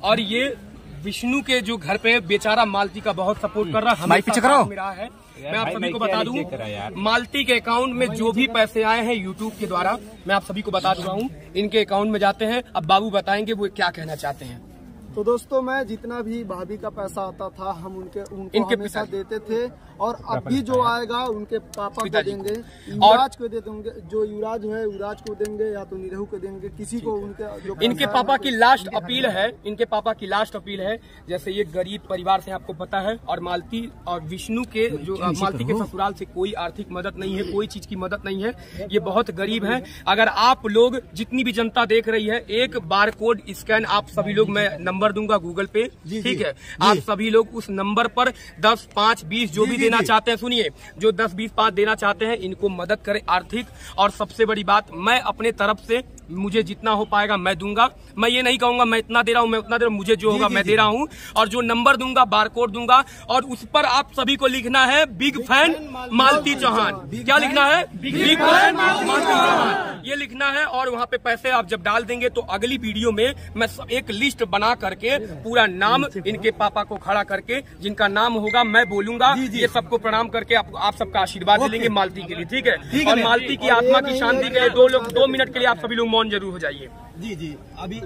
और ये विष्णु के जो घर पे बेचारा मालती का बहुत सपोर्ट कर रहा है, मेरा है। मैं आप सभी को बता दूं, मालती के अकाउंट में जो भी पैसे आए हैं यूट्यूब के द्वारा, मैं आप सभी को बता चुका हूं, इनके अकाउंट में जाते हैं। अब बाबू बताएंगे वो क्या कहना चाहते हैं। तो दोस्तों, मैं जितना भी भाभी का पैसा आता था हम उनको हमेशा देते थे, और अभी जो आएगा उनके पापा को देंगे, युवराज को दे देंगे, जो युवराज है युवराज को देंगे, या तो निरहू को देंगे, किसी को उनके इनके पापा की लास्ट अपील है, इनके पापा की लास्ट अपील है। जैसे ये गरीब परिवार से आपको पता है, और मालती और विष्णु के जो मालती के ससुराल से कोई आर्थिक मदद नहीं है, कोई चीज की मदद नहीं है, ये बहुत गरीब है। अगर आप लोग जितनी भी जनता देख रही है, एक बारकोड स्कैन आप सभी लोग, मैं नंबर दूंगा गूगल पे, ठीक है, आप सभी लोग उस नंबर पर 10, 5, 20 जो भी देना चाहते हैं, सुनिए, जो 10, 20, 5 देना चाहते हैं, इनको मदद करें आर्थिक। और सबसे बड़ी बात, मैं अपने तरफ से मुझे जितना हो पाएगा मैं दूंगा। मैं ये नहीं कहूंगा मैं इतना दे रहा हूं, मैं उतना दे रहा हूं, मुझे जो होगा मैं दे रहा हूं। और जो नंबर दूंगा, बारकोड दूंगा, और उस पर आप सभी को लिखना है बिग फैन मालती चौहान। क्या लिखना है? बिग फैन मालती चौहान, ये लिखना है। और वहां पे पैसे आप जब डाल देंगे तो अगली वीडियो में मैं एक लिस्ट बना करके पूरा नाम इनके पापा को खड़ा करके, जिनका नाम होगा मैं बोलूंगा, ये सबको प्रणाम करके आप सबका आशीर्वाद ले लेंगे मालती के लिए, ठीक है। और मालती की आत्मा की शांति के लिए 2 मिनट के लिए आप सभी लोग मौन जरूर हो जाइए। जी अभी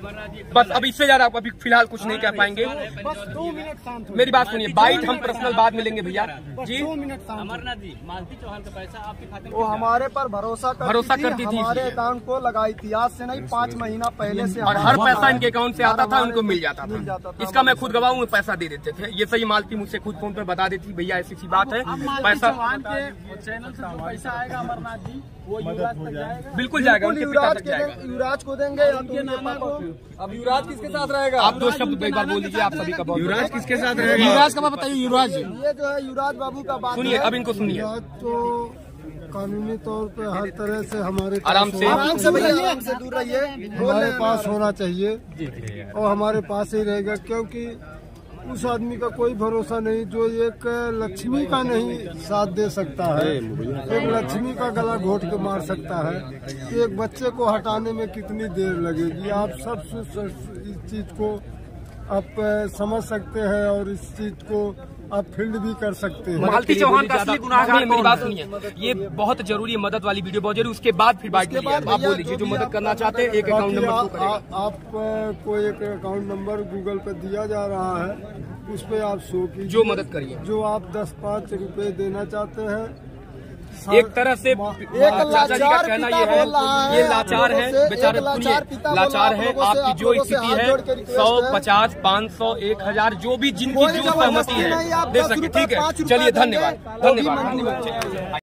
बस, अब इससे ज्यादा अभी फिलहाल कुछ नहीं कह पाएंगे। बस 2 मिनट शांत हो। मेरी बात सुनिए, बाइट हम पर्सनल बाद में लेंगे भैया जी। 2 मिनट शांत। अमरनाथ जी, मालती चौहान का पैसा आपके खाते में वो हमारे पर भरोसा करती थी, हमारे अकाउंट को लगाई थी, आज से नहीं 5 महीना पहले से, और हर पैसा इनके अकाउंट से आता था, उनको मिल जाता था। इसका मैं खुद गवाह हूँ, पैसा दे देते थे। ये सही मालती मुझसे खुद फोन पे बता देती, भैया ऐसी सी बात है, पैसा चैनल से पैसा आएगा अमरनाथ जी, वो युवराज तक जाएगा, बिल्कुल जाएगा, उनके पिता तक जाएगा। युवराज को देंगे या उनके नाना को। अब युवराज किसके साथ रहेगा? आप 2 शब्द एक बार बोल दीजिए, आप सभी का बहुत। युवराज किसके साथ रहेगा? युवराज का बात बताइए। युवराज ये जो है युवराज बाबू का बात सुनिए, अब इनको सुनिए। तो कानूनी तौर पे हर तरह से हमारे आराम से दूर रहिए, हमारे पास होना चाहिए और हमारे पास ही रहेगा, क्योंकि उस आदमी का कोई भरोसा नहीं जो एक लक्ष्मी का नहीं साथ दे सकता है, एक लक्ष्मी का गला घोट के मार सकता है। एक बच्चे को हटाने में कितनी देर लगेगी, आप सब इस चीज को आप समझ सकते हैं, और इस चीज को आप फील्ड भी कर सकते हैं। मालती चौहान का असली गुनाहगार, मेरी बात सुनिए, ये बहुत जरूरी है, मदद वाली वीडियो बहुत जरूरी। उसके बाद फिर बाइट आप बोल दीजिए, जो मदद करना चाहते हैं एक अकाउंट नंबर आपको एक अकाउंट नंबर गूगल पे दिया जा रहा है, उस पे आप शो कीजिए, जो मदद करिए, जो आप 10-5 रुपए देना चाहते हैं। एक तरह से चाचा जी का कहना ये है, ये लाचार है बेचारे, सुनिए, लाचार है। आपकी जो स्थिति है 100, 50, 500, 1000 जो भी जिनकी जो सहमति है दे सके, ठीक है। चलिए, धन्यवाद।